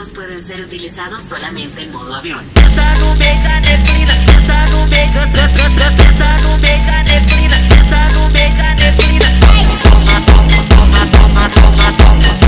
espejos pueden ser utilizados solamente en modo avión. Pensa no mega neblina, pensa no mega, pensa no mega neblina, pensa no mega neblina. Toma, toma, toma, toma, toma, toma.